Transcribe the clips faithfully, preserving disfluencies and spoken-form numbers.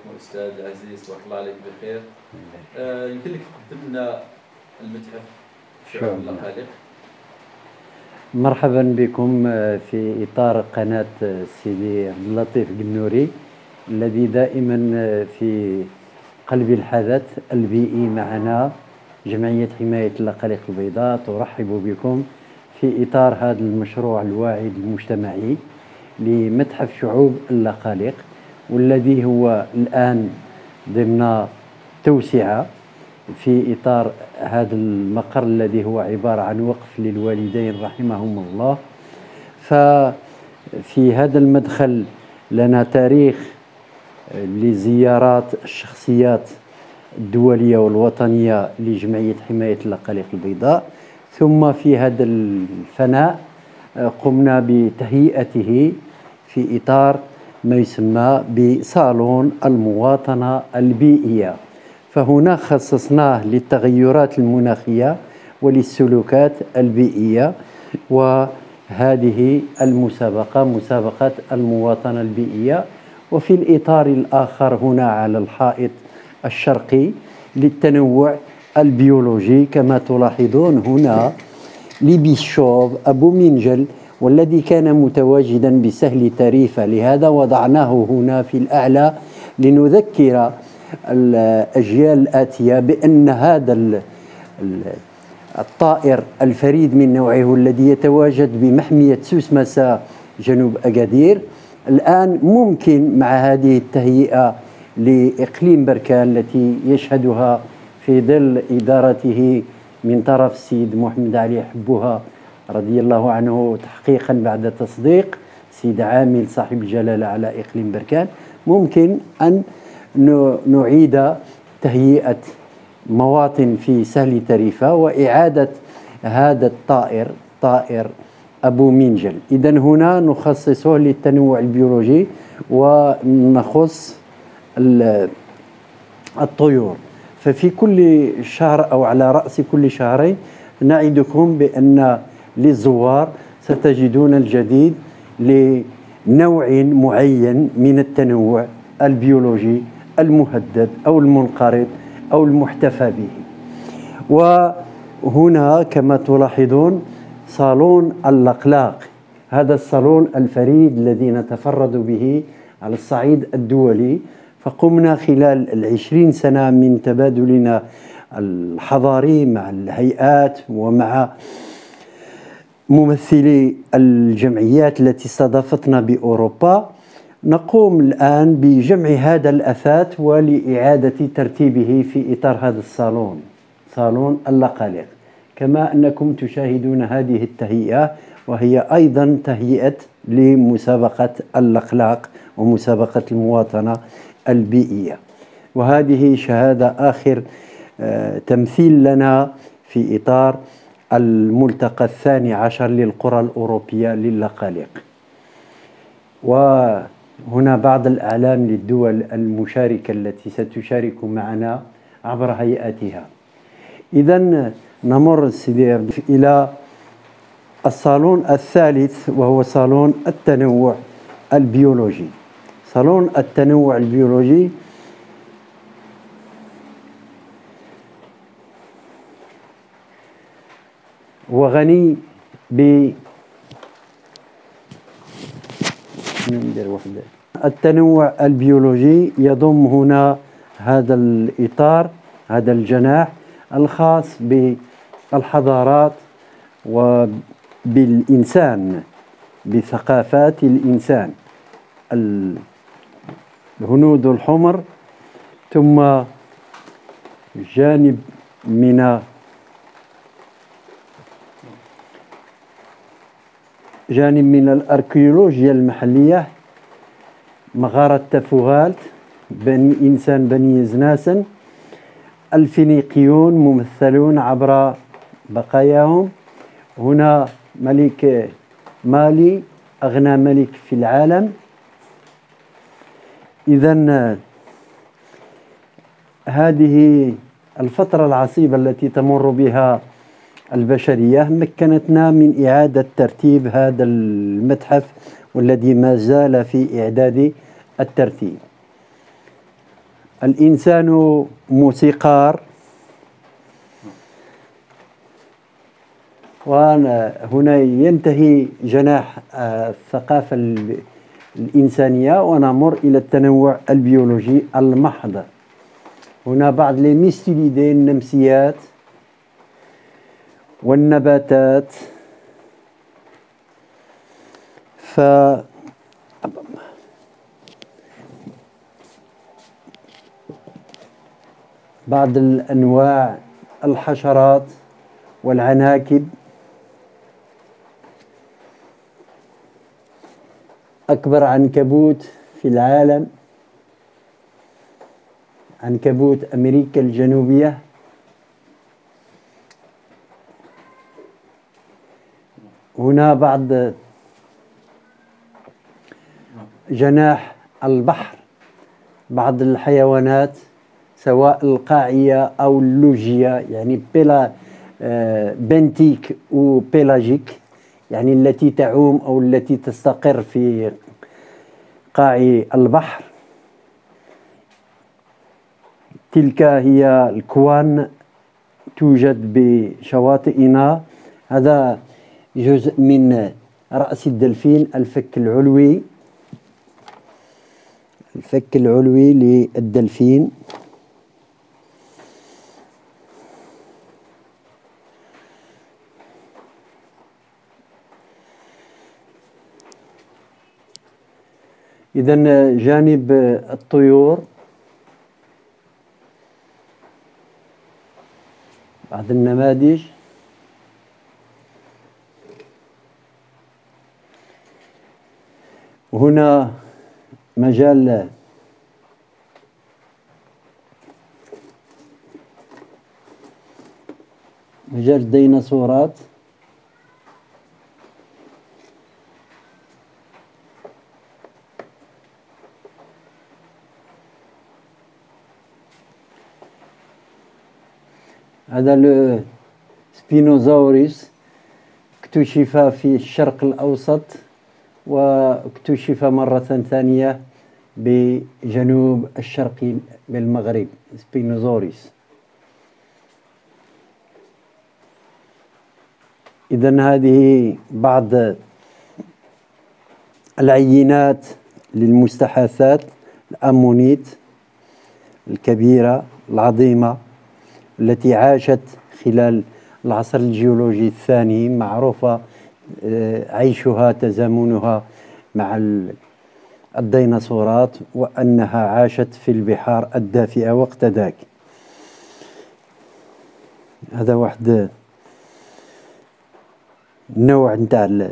أستاذ عزيز، بارك الله عليك بخير. آه يمكن لك تقدم لنا المتحف شعوب اللقالق؟ مرحبا بكم في إطار قناة سيدي عبد اللطيف قنوري الذي دائما في قلب الحدث البيئي معنا. جمعية حماية اللقالق البيضاء ترحب بكم في إطار هذا المشروع الواعد المجتمعي لمتحف شعوب اللقالق، والذي هو الآن ضمن توسعة في إطار هذا المقر الذي هو عبارة عن وقف للوالدين رحمهم الله. ففي هذا المدخل لنا تاريخ لزيارات الشخصيات الدولية والوطنية لجمعية حماية اللقالق البيضاء، ثم في هذا الفناء قمنا بتهيئته في إطار ما يسمى بصالون المواطنة البيئية. فهنا خصصناه للتغيرات المناخية وللسلوكات البيئية، وهذه المسابقة مسابقة المواطنة البيئية. وفي الإطار الآخر هنا على الحائط الشرقي للتنوع البيولوجي كما تلاحظون هنا لبيشوف أبو منجل، والذي كان متواجدا بسهل تريفة، لهذا وضعناه هنا في الأعلى لنذكر الأجيال الآتية بأن هذا الطائر الفريد من نوعه الذي يتواجد بمحمية سوس مسا جنوب أكادير الآن ممكن مع هذه التهيئة لإقليم بركان التي يشهدها في ظل إدارته من طرف السيد محمد علي حبوها رضي الله عنه تحقيقا بعد تصديق سيد عامل صاحب الجلالة على إقليم بركان، ممكن أن نعيد تهيئة مواطن في سهل تريفة وإعادة هذا الطائر طائر أبو منجل. إذن هنا نخصصه للتنوع البيولوجي ونخص الطيور. ففي كل شهر أو على رأس كل شهرين نعدكم بأن للزوار ستجدون الجديد لنوع معين من التنوع البيولوجي المهدد أو المنقرض أو المحتفى به. وهنا كما تلاحظون صالون اللقلاق، هذا الصالون الفريد الذي نتفرد به على الصعيد الدولي. فقمنا خلال العشرين سنة من تبادلنا الحضاري مع الهيئات ومع ممثلي الجمعيات التي استضافتنا بأوروبا، نقوم الآن بجمع هذا الأثاث ولإعادة ترتيبه في إطار هذا الصالون، صالون اللقالق. كما أنكم تشاهدون هذه التهيئة، وهي أيضا تهيئة لمسابقة اللقلاق ومسابقة المواطنة البيئية. وهذه شهادة آخر آه تمثيل لنا في إطار الملتقى الثاني عشر للقرى الأوروبية للقالق. وهنا بعض الأعلام للدول المشاركة التي ستشارك معنا عبر هيئاتها. إذن نمر إلى الصالون الثالث وهو صالون التنوع البيولوجي. صالون التنوع البيولوجي وغني ب التنوع البيولوجي، يضم هنا هذا الإطار هذا الجناح الخاص بالحضارات وبالإنسان بثقافات الإنسان، الهنود الحمر، ثم جانب من جانب من الأركيولوجيا المحلية، مغارة تفوغالت، بني إنسان بني زناسن، الفينيقيون ممثلون عبر بقاياهم. هنا ملك مالي أغنى ملك في العالم. إذن هذه الفترة العصيبة التي تمر بها البشرية مكنتنا من إعادة ترتيب هذا المتحف والذي ما زال في إعداد الترتيب. الإنسان موسيقار، وهنا ينتهي جناح الثقافة الإنسانية ونمر إلى التنوع البيولوجي المحض. هنا بعض الميستيليدي، النمسيات والنباتات. ف بعض الأنواع الحشرات والعناكب. أكبر عنكبوت في العالم عنكبوت أمريكا الجنوبية. هنا بعض جناح البحر، بعض الحيوانات سواء القاعية أو اللوجية، يعني بيلا بنتيك وبيلاجيك، يعني التي تعوم أو التي تستقر في قاع البحر. تلك هي الكوان، توجد بشواطئنا. هذا جزء من رأس الدلفين، الفك العلوي الفك العلوي للدلفين. إذن جانب الطيور بعض النماذج. وهنا مجال مجال الديناصورات. هذا السبينوزاوريس اكتشف في الشرق الأوسط، واكتشف مرة ثانية بجنوب الشرق بالمغرب، سبينوزوريس. إذن هذه بعض العينات للمستحاثات الأمونيت الكبيرة العظيمة التي عاشت خلال العصر الجيولوجي الثاني، معروفة عيشها تزامنها مع الديناصورات، وأنها عاشت في البحار الدافئة وقت ذاك. هذا واحد نوع نتاع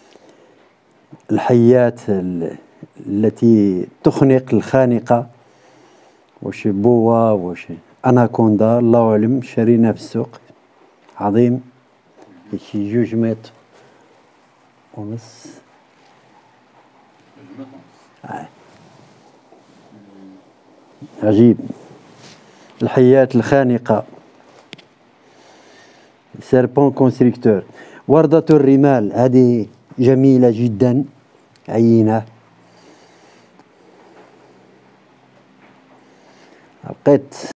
الحيات التي تخنق الخانقة، واش بوا واش اناكوندا الله اعلم، شرينا في السوق عظيم شي جوج متر ونص. آه. عجيب الحيات الخانقة. سيربون كونستريكتور. وردة الرمال هذه جميلة جدا، عينة. لقيت